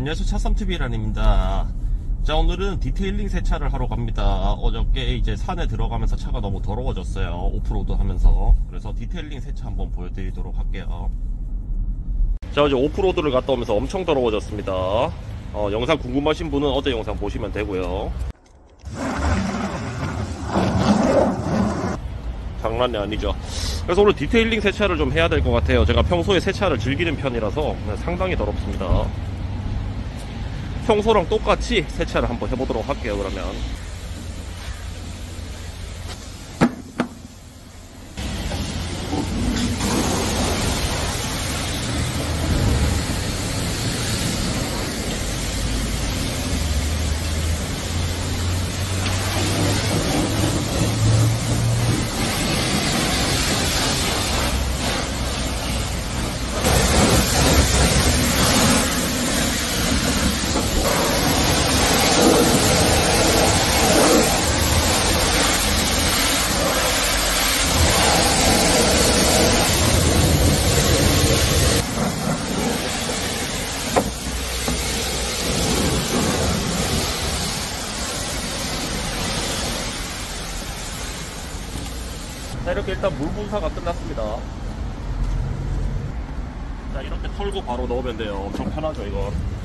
안녕하세요, 차썸TV란입니다. 자, 오늘은 디테일링 세차를 하러 갑니다. 어저께 이제 산에 들어가면서 차가 너무 더러워졌어요. 오프로드 하면서. 그래서 디테일링 세차 한번 보여드리도록 할게요. 자, 이제 오프로드를 갔다 오면서 엄청 더러워졌습니다. 영상 궁금하신 분은 어제 영상 보시면 되고요. 장난이 아니죠. 그래서 오늘 디테일링 세차를 좀 해야 될 것 같아요. 제가 평소에 세차를 즐기는 편이라서 상당히 더럽습니다. 평소랑 똑같이 세차를 한번 해보도록 할게요. 그러면 자, 이렇게 일단 물 분사가 끝났습니다. 자, 이렇게 털고 바로 넣으면 돼요. 엄청 편하죠, 이거.